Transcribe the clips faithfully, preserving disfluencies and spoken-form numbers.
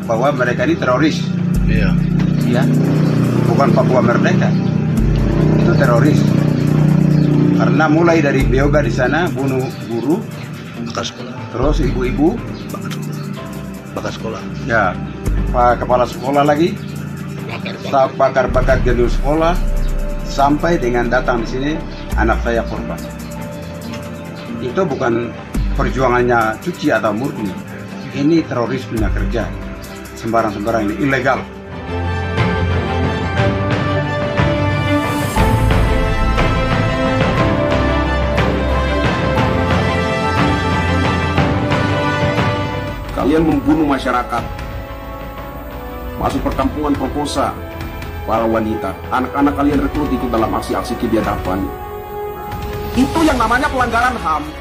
bahwa mereka ini teroris. Iya. Ya, bukan Papua Merdeka, itu teroris. Karena mulai dari Beoga di sana bunuh guru, Bakar sekolah. terus ibu-ibu, Bakar sekolah. Bakar sekolah. ya, pak kepala sekolah lagi, bakar-bakar gedung sekolah, sampai dengan datang di sini anak saya korban. Itu bukan perjuangannya Cuci atau Murni, ini teroris punya kerja, sembarang-sembarang ini ilegal. Kalian membunuh masyarakat, masuk perkampungan perkosa para wanita, anak-anak kalian rekrut ikut dalam aksi-aksi kebiadaban. Itu yang namanya pelanggaran H A M.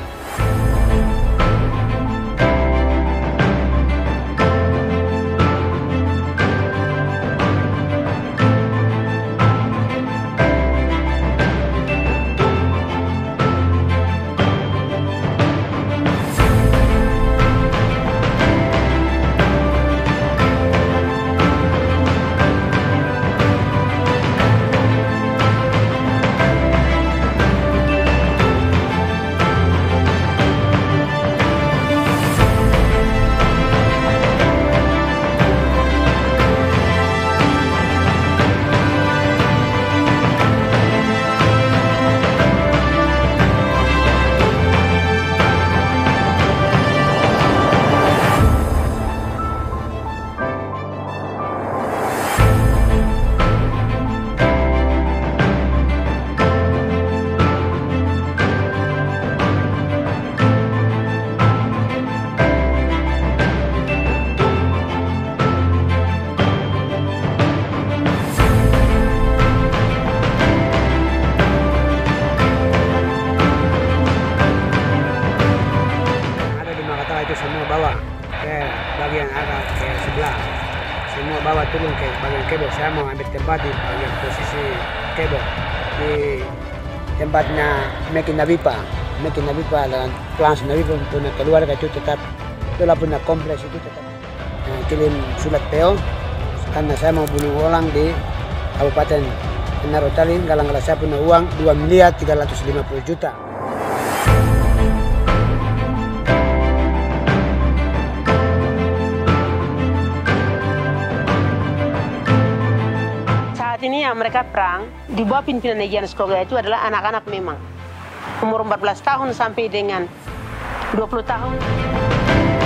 Itu semua bawa ke bagian arah ke sebelah, semua bawa turun ke bagian kebo. Saya mau ambil tempat di bagian posisi kebo di tempatnya Mekin Nabipa. Mekin Nabipa dan Plans Nabipa punya keluarga itu tetap, itulah punya kompleks itu tetap nah, kirim surat P O karena saya mau bunuh orang di Kabupaten Narotalin. Galang-galang saya punya uang dua miliar tiga ratus lima puluh juta. Ini yang mereka perang di bawah pimpinan Egyan Skoga itu adalah anak-anak memang umur empat belas tahun sampai dengan dua puluh tahun.